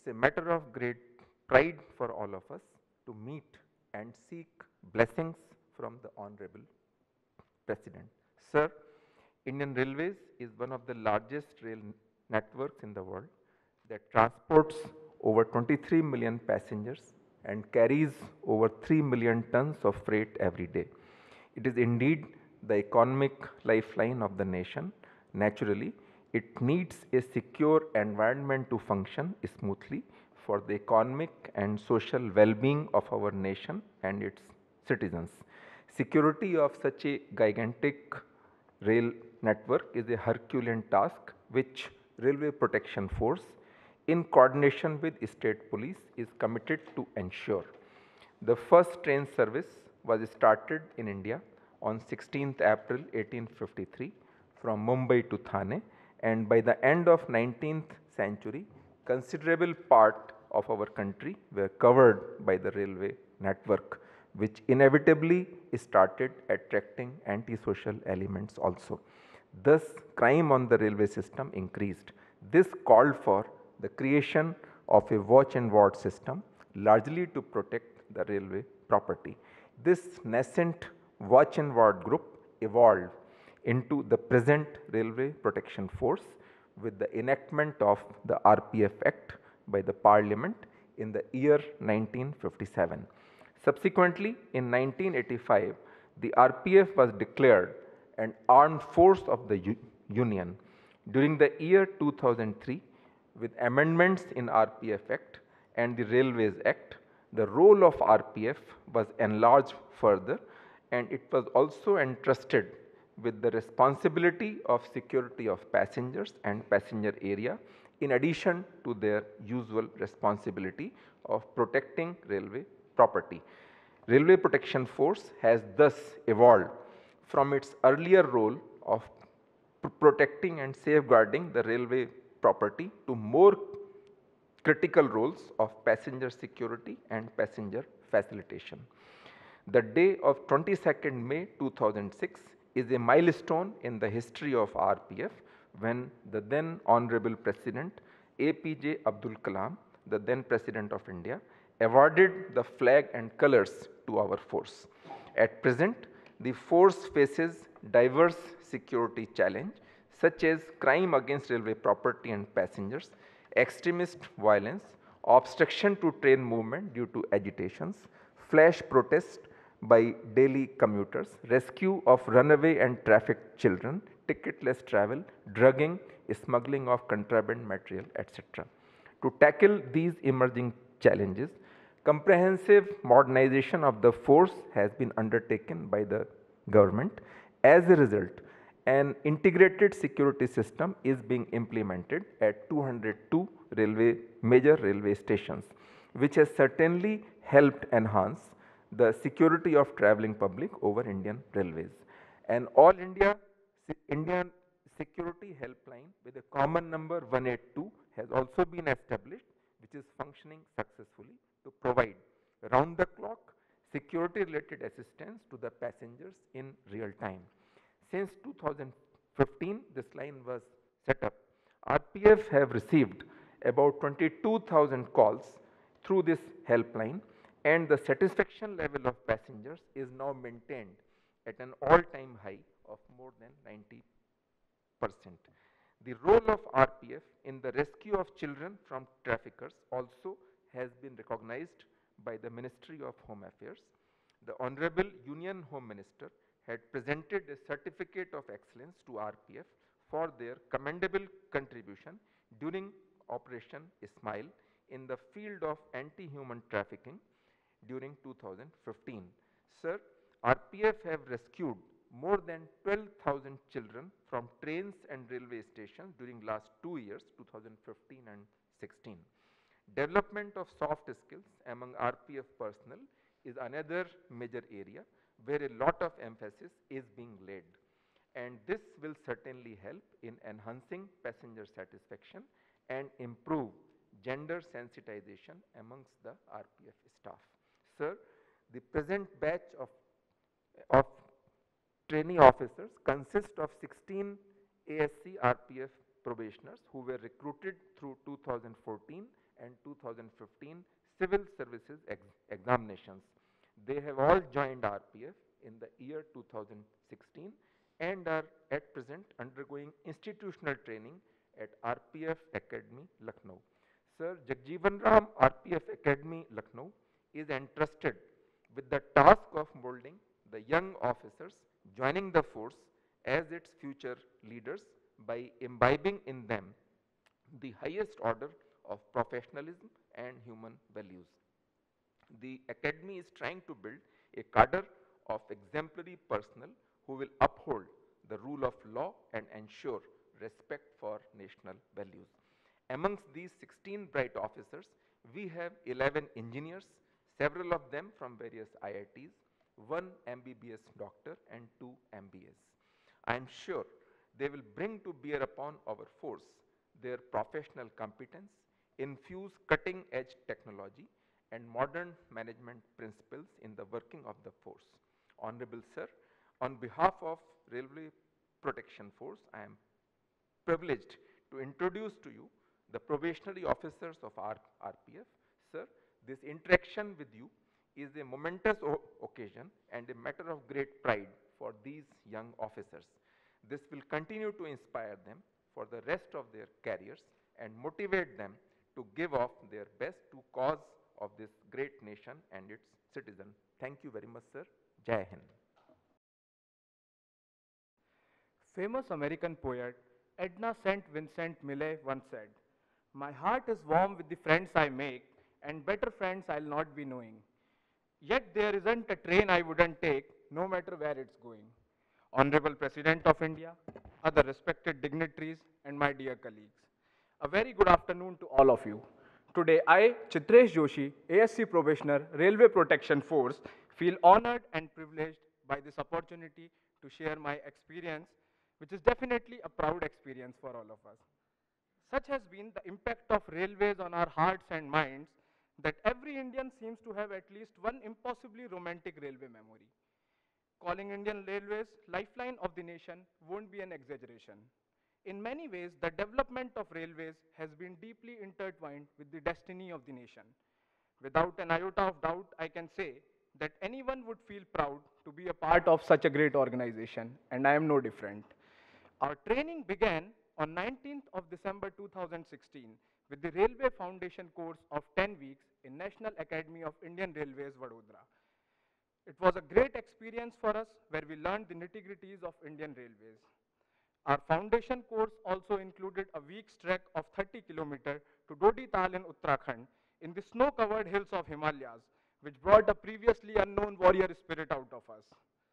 It's a matter of great pride for all of us to meet and seek blessings from the Honorable President. Sir, Indian Railways is one of the largest rail networks in the world that transports over 23 million passengers and carries over 3 million tons of freight every day. It is indeed the economic lifeline of the nation. Naturally, it needs a secure environment to function smoothly for the economic and social well-being of our nation and its citizens. Security of such a gigantic rail network is a Herculean task which Railway Protection Force, in coordination with state police, is committed to ensure. The first train service was started in India on 16th April 1853 from Mumbai to Thane, and by the end of 19th century, considerable part of our country were covered by the railway network, which inevitably started attracting antisocial elements also. Thus, crime on the railway system increased. This called for the creation of a watch and ward system, largely to protect the railway property. This nascent watch and ward group evolved into the present Railway Protection Force with the enactment of the RPF Act by the Parliament in the year 1957. Subsequently, in 1985, the RPF was declared an armed force of the Union. During the year 2003, with amendments in RPF Act and the Railways Act, the role of RPF was enlarged further, and it was also entrusted with the responsibility of security of passengers and passenger area, in addition to their usual responsibility of protecting railway property. Railway Protection Force has thus evolved from its earlier role of protecting and safeguarding the railway property to more critical roles of passenger security and passenger facilitation. The day of 22nd May 2006 is a milestone in the history of RPF when the then Honorable President APJ Abdul Kalam, the then President of India, awarded the flag and colors to our force. At present, the force faces diverse security challenges such as crime against railway property and passengers, extremist violence, obstruction to train movement due to agitations, flash protests by daily commuters, rescue of runaway and trafficked children, ticketless travel, drugging, smuggling of contraband material, etc. To tackle these emerging challenges, comprehensive modernization of the force has been undertaken by the government. As a result, an integrated security system is being implemented at 202 major railway stations, which has certainly helped enhance the security of travelling public over Indian Railways. An Indian security helpline with a common number 182 has also been established, which is functioning successfully to provide round the clock security related assistance to the passengers in real time. Since 2015, this line was set up. RPF have received about 22,000 calls through this helpline, and the satisfaction level of passengers is now maintained at an all-time high of more than 90%. The role of RPF in the rescue of children from traffickers also has been recognized by the Ministry of Home Affairs. The Honorable Union Home Minister had presented a certificate of excellence to RPF for their commendable contribution during Operation Ismail in the field of anti-human trafficking during 2015. Sir, RPF have rescued more than 12,000 children from trains and railway stations during last 2 years, 2015 and 16. Development of soft skills among RPF personnel is another major area where a lot of emphasis is being laid, and this will certainly help in enhancing passenger satisfaction and improve gender sensitization amongst the RPF staff. Sir, the present batch of trainee officers consist of 16 ASC RPF probationers who were recruited through 2014 and 2015 civil services examinations. They have all joined RPF in the year 2016 and are at present undergoing institutional training at RPF Academy, Lucknow. Sir Jagjeevan Ram RPF Academy, Lucknow is entrusted with the task of molding the young officers joining the force as its future leaders by imbibing in them the highest order of professionalism and human values. The academy is trying to build a cadre of exemplary personnel who will uphold the rule of law and ensure respect for national values. Amongst these 16 bright officers, we have 11 engineers, several of them from various IITs, one MBBS doctor and two MBAs. I am sure they will bring to bear upon our force their professional competence, infuse cutting edge technology and modern management principles in the working of the force. Honorable Sir, on behalf of Railway Protection Force, I am privileged to introduce to you the probationary officers of our RPF. Sir, this interaction with you is a momentous occasion and a matter of great pride for these young officers. This will continue to inspire them for the rest of their careers and motivate them to give off their best to cause of this great nation and its citizen. Thank you very much, sir. Jai Hind. Famous American poet Edna St. Vincent Millay once said, "My heart is warm with the friends I make, and better friends I'll not be knowing. Yet there isn't a train I wouldn't take, no matter where it's going." Honorable President of India, other respected dignitaries, and my dear colleagues, a very good afternoon to all of you. Today, I, Chitresh Joshi, ASC Probationer, Railway Protection Force, feel honored and privileged by this opportunity to share my experience, which is definitely a proud experience for all of us. Such has been the impact of railways on our hearts and minds that every Indian seems to have at least one impossibly romantic railway memory. Calling Indian Railways lifeline of the nation won't be an exaggeration. In many ways, the development of railways has been deeply intertwined with the destiny of the nation. Without an iota of doubt, I can say that anyone would feel proud to be a part of such a great organization, and I am no different. Our training began on 19th of December 2016 with the Railway Foundation course of 10 weeks in National Academy of Indian Railways, Vadodara. It was a great experience for us where we learned the nitty-gritties of Indian Railways. Our foundation course also included a week's trek of 30 kilometers to Dodi Tal in Uttarakhand in the snow-covered hills of Himalayas, which brought a previously unknown warrior spirit out of us.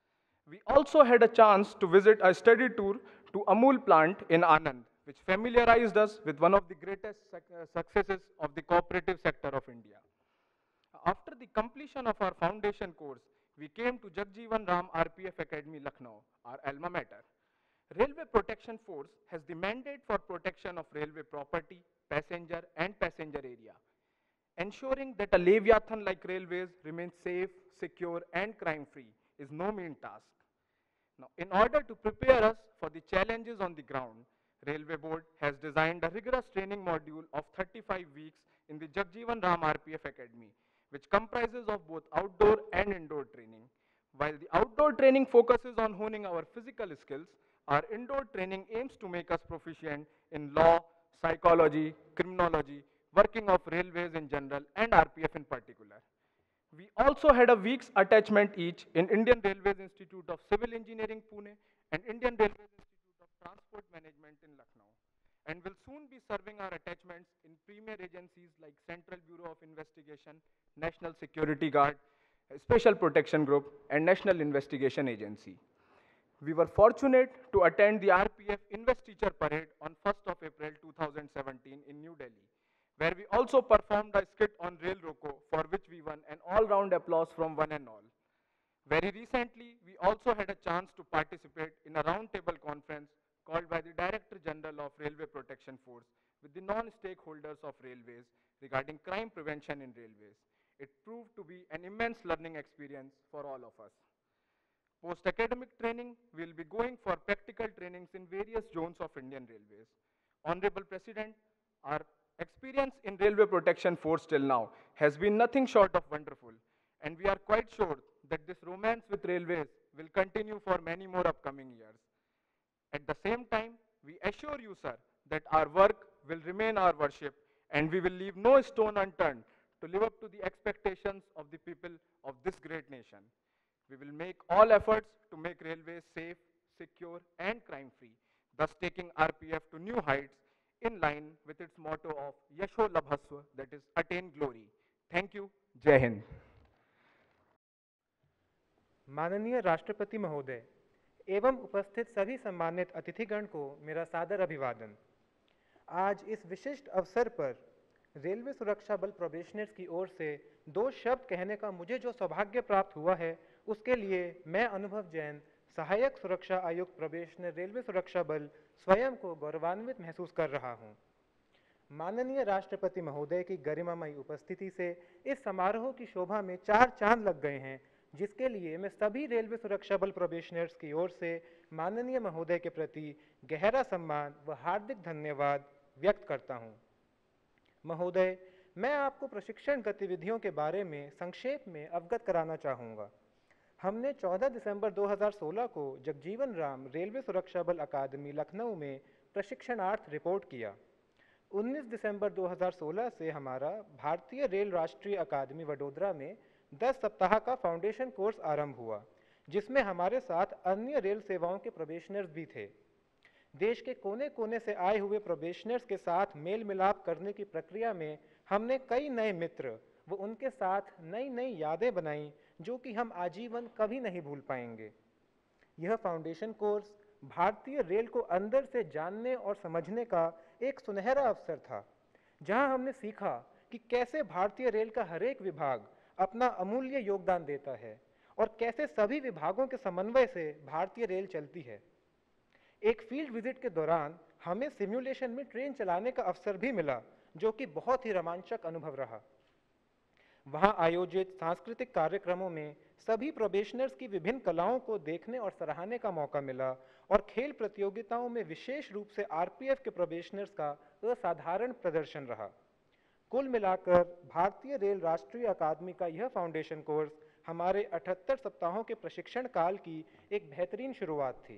We also had a chance to visit a study tour to Amul plant in Anand, which familiarized us with one of the greatest successes of the cooperative sector of India. After the completion of our foundation course, we came to Jagjeevan Ram RPF Academy, Lucknow, our alma mater. Railway Protection Force has the mandate for protection of railway property, passenger and passenger area, ensuring that a Leviathan like railways remains safe, secure and crime-free is no mean task. Now, in order to prepare us for the challenges on the ground, Railway Board has designed a rigorous training module of 35 weeks in the Jagjeevan Ram RPF Academy, which comprises of both outdoor and indoor training. While the outdoor training focuses on honing our physical skills, our indoor training aims to make us proficient in law, psychology, criminology, working of railways in general, and RPF in particular. We also had a week's attachment each in Indian Railways Institute of Civil Engineering, Pune, and Indian Railways Institute of Transport Management in Lucknow, and will soon be serving our attachments in premier agencies like Central Bureau of Investigation, National Security Guard, Special Protection Group, and National Investigation Agency. We were fortunate to attend the RPF Investiture Parade on 1st of April 2017 in New Delhi, where we also performed a skit on Rail Roko, for which we won an all-round applause from one and all. Very recently, we also had a chance to participate in a roundtable conference called by the Director General of Railway Protection Force with the non-stakeholders of railways regarding crime prevention in railways. It proved to be an immense learning experience for all of us. Post-academic training, we will be going for practical trainings in various zones of Indian Railways. Honorable President, our Experience in Railway Protection Force till now has been nothing short of wonderful, and we are quite sure that this romance with railways will continue for many more upcoming years. At the same time, we assure you, sir, that our work will remain our worship and we will leave no stone unturned to live up to the expectations of the people of this great nation. We will make all efforts to make railways safe, secure, and crime-free, thus taking RPF to new heights in line with its motto of Yasho Labhaswa, that is, attain glory. Thank you. Jai Hind. माननीय राष्ट्रपति महोदय एवं उपस्थित सभी सम्मानित अतिथिगण को मेरा सादर अभिवादन। आज इस विशिष्ट अवसर पर रेलवे सुरक्षा बल प्रोबेशनर्स की ओर से दो शब्द कहने का मुझे जो सौभाग्य प्राप्त हुआ है, उसके लिए मैं अनुभव जैन, सहायक सुरक्षा आयुक्त प्रोबेशनर रेलवे सुरक्षा बल, स्वयं को गौरवान्वित महसूस कर रहा हूं। माननीय राष्ट्रपति महोदय की गरिमामयी उपस्थिति से इस समारोह की शोभा में चार चांद लग गए हैं, जिसके लिए मैं सभी रेलवे सुरक्षा बल प्रोबेशनर्स की ओर से माननीय महोदय के प्रति गहरा सम्मान व हार्दिक धन्यवाद व्यक्त करता हूं। महोदय, मैं आपको प्रशिक्षण गतिविधियों के बारे में संक्षेप में अवगत कराना चाहूँगा। हमने 14 दिसंबर 2016 को जगजीवन राम रेलवे सुरक्षा बल अकादमी लखनऊ में प्रशिक्षणार्थ रिपोर्ट किया। 19 दिसंबर 2016 से हमारा भारतीय रेल राष्ट्रीय अकादमी वडोदरा में 10 सप्ताह का फाउंडेशन कोर्स आरंभ हुआ, जिसमें हमारे साथ अन्य रेल सेवाओं के प्रोबेशनर्स भी थे। देश के कोने कोने से आए हुए प्रोबेशनर्स के साथ मेल मिलाप करने की प्रक्रिया में हमने कई नए मित्र व उनके साथ नई नई यादें बनाई, जो कि हम आजीवन कभी नहीं भूल पाएंगे। यह फाउंडेशन कोर्स भारतीय रेल को अंदर से जानने और समझने का एक सुनहरा अवसर था, जहां हमने सीखा कि कैसे भारतीय रेल का हर एक विभाग अपना अमूल्य योगदान देता है और कैसे सभी विभागों के समन्वय से भारतीय रेल चलती है। एक फील्ड विजिट के दौरान हमें सिमुलेशन में ट्रेन चलाने का अवसर भी मिला, जो कि बहुत ही रोमांचक अनुभव रहा। वहां आयोजित सांस्कृतिक कार्यक्रमों में सभी प्रोबेशनर्स की विभिन्न कलाओं को देखने और सराहने का मौका मिला और खेल प्रतियोगिताओं में विशेष रूप से आरपीएफ के प्रोबेशनर्स का असाधारण प्रदर्शन रहा। कुल मिलाकर भारतीय रेल राष्ट्रीय अकादमी का यह फाउंडेशन कोर्स हमारे 78 सप्ताहों के प्रशिक्षण काल की एक बेहतरीन शुरुआत थी।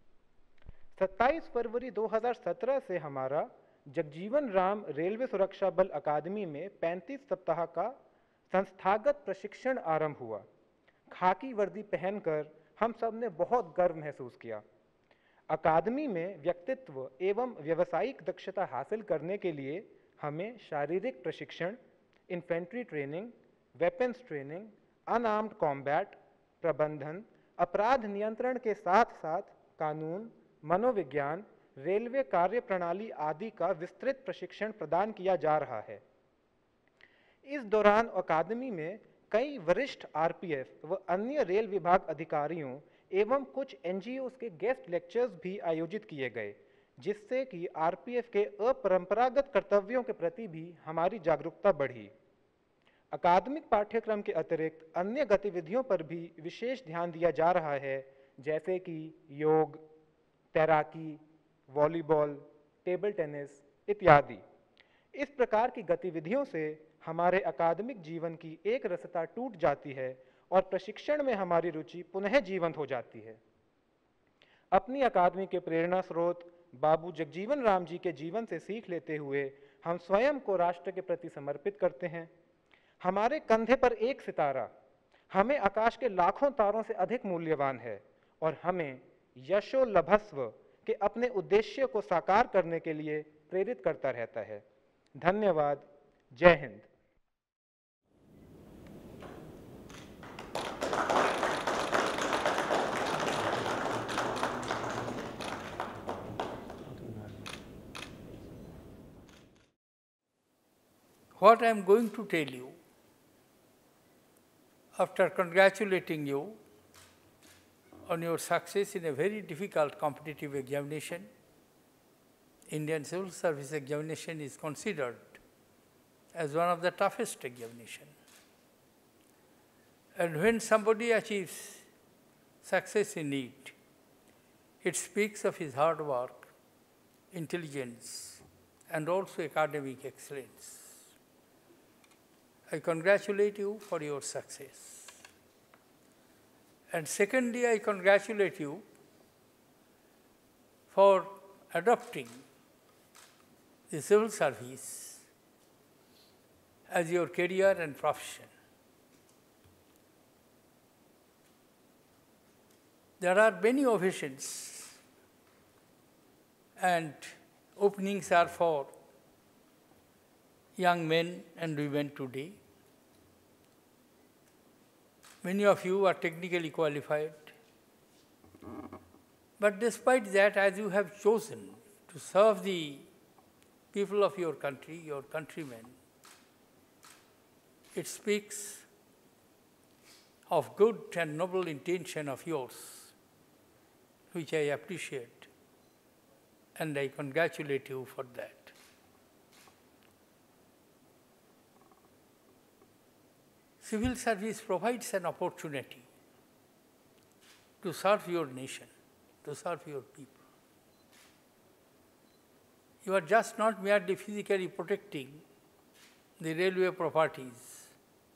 27 फरवरी 2017 से हमारा जगजीवन राम रेलवे सुरक्षा बल अकादमी में 35 सप्ताह का संस्थागत प्रशिक्षण आरंभ हुआ। खाकी वर्दी पहनकर हम सब ने बहुत गर्व महसूस किया। अकादमी में व्यक्तित्व एवं व्यावसायिक दक्षता हासिल करने के लिए हमें शारीरिक प्रशिक्षण, infantry training, weapons training, unarmed combat, प्रबंधन, अपराध नियंत्रण के साथ साथ कानून, मनोविज्ञान, रेलवे कार्य प्रणाली आदि का विस्तृत प्रशिक्षण प्रदान किया जा रहा है। इस दौरान अकादमी में कई वरिष्ठ आरपीएफ व अन्य रेल विभाग अधिकारियों एवं कुछ एनजीओस के गेस्ट लेक्चर्स भी आयोजित किए गए, जिससे कि आरपीएफ के अपरंपरागत कर्तव्यों के प्रति भी हमारी जागरूकता बढ़ी। अकादमिक पाठ्यक्रम के अतिरिक्त अन्य गतिविधियों पर भी विशेष ध्यान दिया जा रहा है, जैसे कि योग, तैराकी, वॉलीबॉल, टेबल टेनिस इत्यादि। इस प्रकार की गतिविधियों से हमारे अकादमिक जीवन की एक रसता टूट जाती है और प्रशिक्षण में हमारी रुचि पुनः जीवंत हो जाती है। अपनी अकादमी के प्रेरणा स्रोत बाबू जगजीवन राम जी के जीवन से सीख लेते हुए हम स्वयं को राष्ट्र के प्रति समर्पित करते हैं। हमारे कंधे पर एक सितारा हमें आकाश के लाखों तारों से अधिक मूल्यवान है और हमें यशो लभस्व के अपने उद्देश्य को साकार करने के लिए प्रेरित करता रहता है। धन्यवाद। जय Hind. What I am going to tell you, after congratulating you on your success in a very difficult competitive examination, Indian Civil Service examination is considered as one of the toughest examinations. And when somebody achieves success in it speaks of his hard work, intelligence, and also academic excellence. I congratulate you for your success. And secondly, I congratulate you for adopting the civil service as your career and profession. There are many occasions and openings are for young men and women today. Many of you are technically qualified. But despite that, as you have chosen to serve the people of your country, your countrymen, it speaks of good and noble intention of yours, which I appreciate, and I congratulate you for that. Civil service provides an opportunity to serve your nation, to serve your people. You are just not merely physically protecting the railway properties,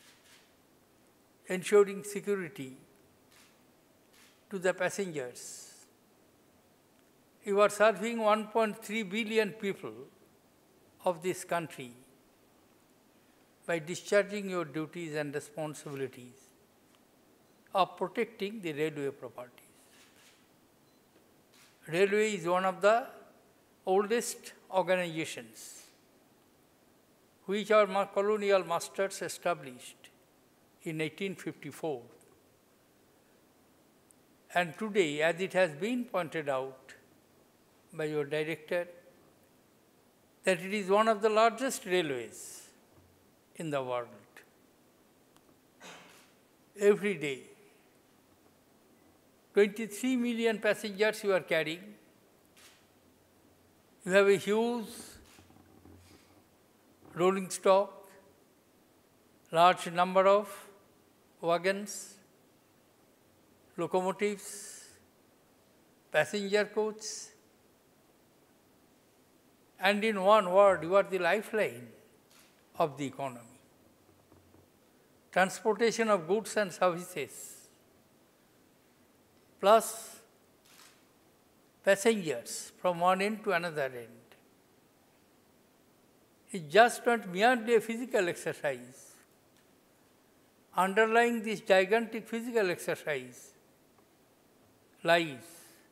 ensuring security to the passengers. You are serving 1.3 billion people of this country by discharging your duties and responsibilities of protecting the railway properties. Railway is one of the oldest organizations which our colonial masters established in 1854. And today, as it has been pointed out by your director, that it is one of the largest railways in the world. Every day, 23 million passengers you are carrying. You have a huge rolling stock, large number of wagons, locomotives, passenger coaches, and in one word, you are the lifeline of the economy. Transportation of goods and services, plus passengers from one end to another end. It's just not merely a physical exercise. Underlying this gigantic physical exercise lies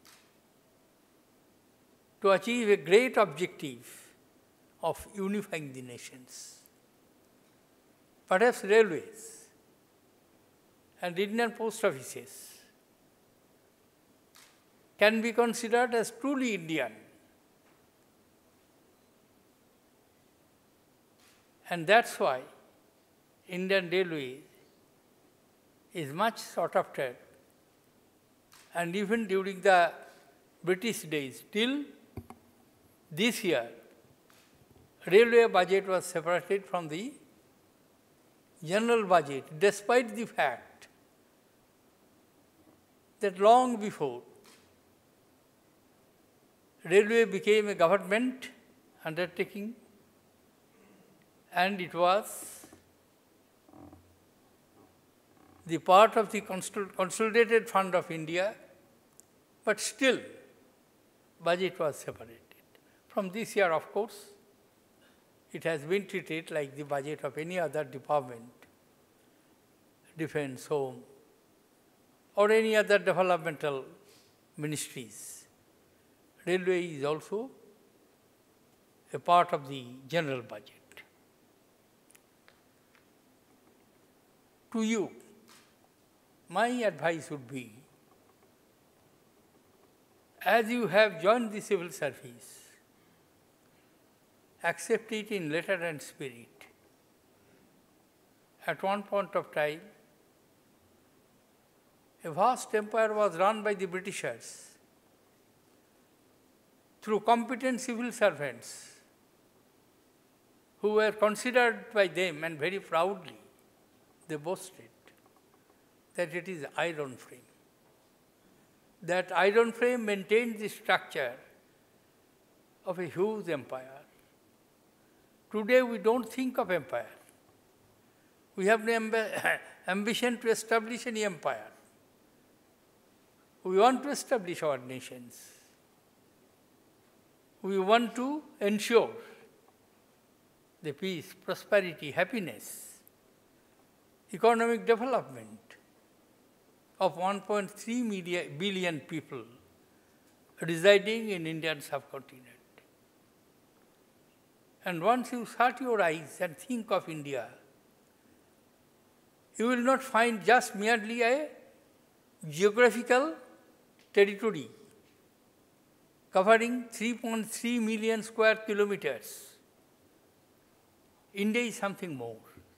to achieve a great objective of unifying the nations. Perhaps railways and Indian post offices can be considered as truly Indian. And that's why Indian Railway is much sought after. And even during the British days, till this year, railway budget was separated from the general budget, despite the fact that long before railway became a government undertaking, and it was the part of the consolidated fund of India, but still budget was separated. From this year, of course, it has been treated like the budget of any other department, defense, home, or any other developmental ministries. Railway is also a part of the general budget. To you, my advice would be, as you have joined the civil service, accept it in letter and spirit. At one point of time, a vast empire was run by the Britishers through competent civil servants who were considered by them, and very proudly they boasted that it is iron frame. That iron frame maintained the structure of a huge empire. Today we don't think of empire. We have no ambition to establish any empire. We want to establish our nations. We want to ensure the peace, prosperity, happiness, economic development of 1.3 billion people residing in Indian subcontinent. And once you shut your eyes and think of India, you will not find just merely a geographical territory covering 3.3 million square kilometers. India is something more.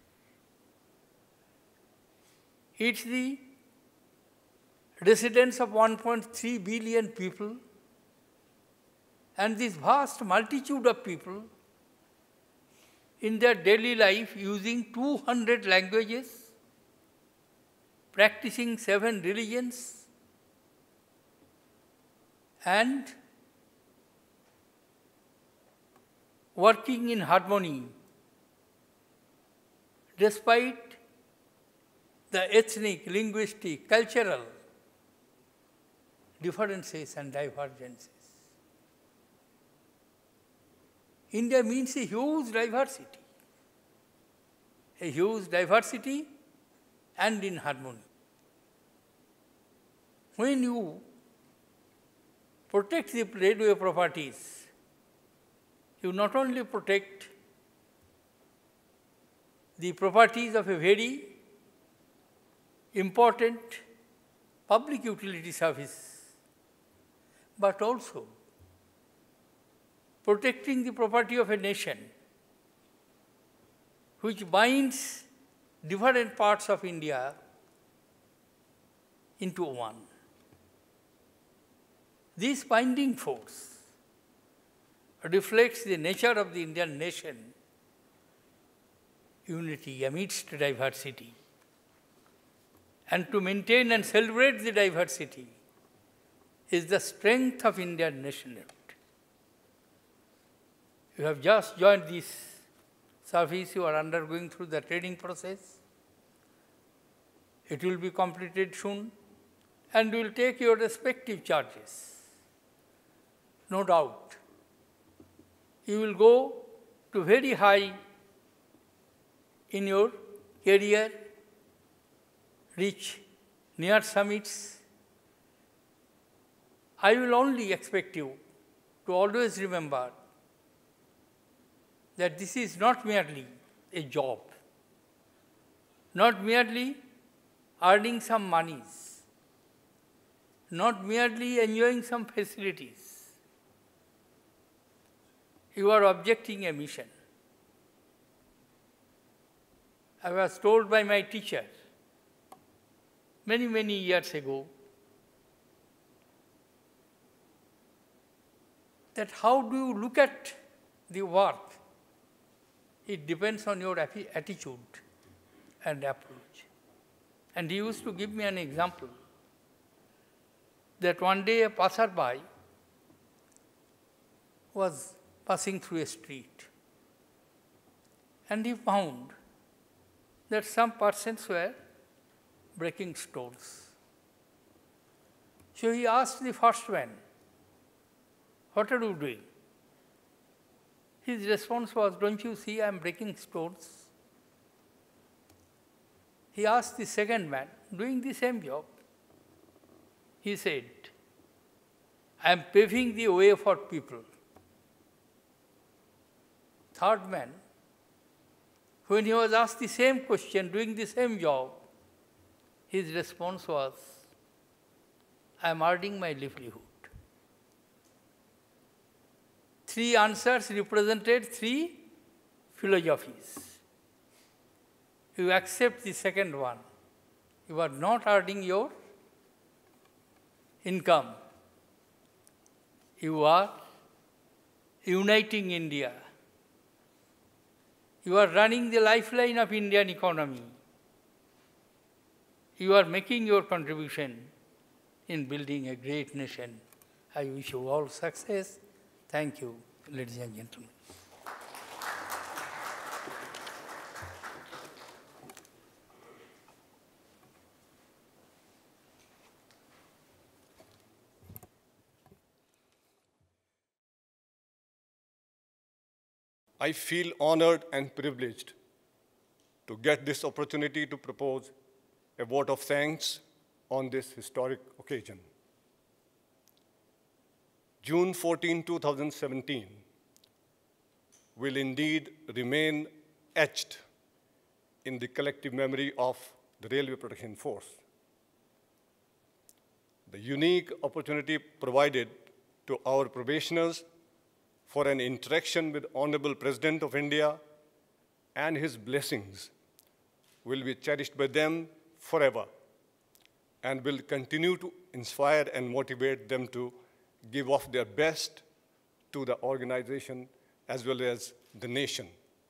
It's the residence of 1.3 billion people, and this vast multitude of people in their daily life using 200 languages, practicing 7 religions, and working in harmony despite the ethnic, linguistic, cultural differences and divergences. India means a huge diversity and in harmony. When you protect the railway properties, you not only protect the properties of a very important public utility service, but also protecting the property of a nation which binds different parts of India into one. This binding force reflects the nature of the Indian nation, unity amidst diversity. And to maintain and celebrate the diversity is the strength of Indian nationhood. You have just joined this service, you are undergoing through the training process. It will be completed soon, and you will take your respective charges. No doubt, you will go to very high in your career, reach near summits. I will only expect you to always remember that this is not merely a job, not merely earning some monies, not merely enjoying some facilities. You are objecting a mission. I was told by my teacher many, many years ago that how do you look at the work? It depends on your attitude and approach. And he used to give me an example that one day a passerby was passing through a street, and he found that some persons were breaking stones. So he asked the first man, "What are you doing?" His response was, "Don't you see I am breaking stones?" He asked the second man, doing the same job. He said, "I am paving the way for people." Third man, when he was asked the same question, doing the same job, his response was, "I am earning my livelihood." 3 answers represented 3 philosophies. You accept the second one. You are not earning your income. You are uniting India. You are running the lifeline of Indian economy. You are making your contribution in building a great nation. I wish you all success. Thank you, ladies and gentlemen. I feel honored and privileged to get this opportunity to propose a vote of thanks on this historic occasion. June 14, 2017 will indeed remain etched in the collective memory of the Railway Protection Force. The unique opportunity provided to our probationers for an interaction with Honorable President of India and his blessings will be cherished by them forever and will continue to inspire and motivate them to give of their best to the organization as well as the nation.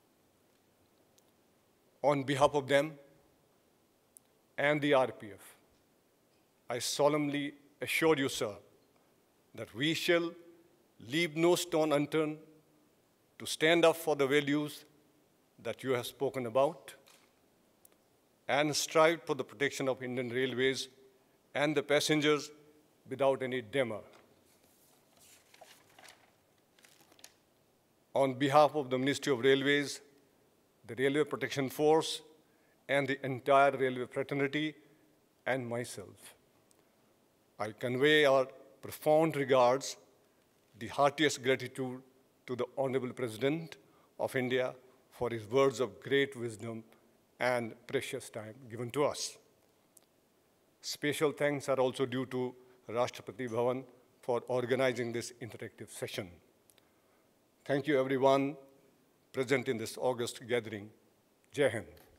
On behalf of them and the RPF, I solemnly assure you, sir, that we shall leave no stone unturned to stand up for the values that you have spoken about and strive for the protection of Indian Railways and the passengers without any demur. On behalf of the Ministry of Railways, the Railway Protection Force, and the entire railway fraternity, and myself, I convey our profound regards, the heartiest gratitude to the Honorable President of India for his words of great wisdom and precious time given to us. Special thanks are also due to Rashtrapati Bhavan for organizing this interactive session. Thank you, everyone present in this August gathering. Jai Hind.